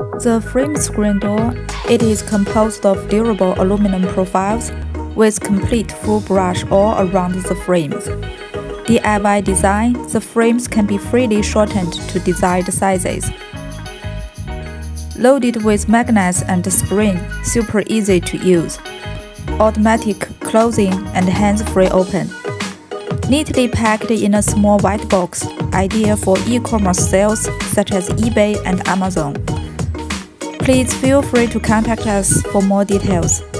The frame screen door, it is composed of durable aluminum profiles with complete full brush all around the frames. DIY design, the frames can be freely shortened to desired sizes. Loaded with magnets and spring, super easy to use. Automatic closing and hands-free open. Neatly packed in a small white box, ideal for e-commerce sales such as eBay and Amazon. Please feel free to contact us for more details.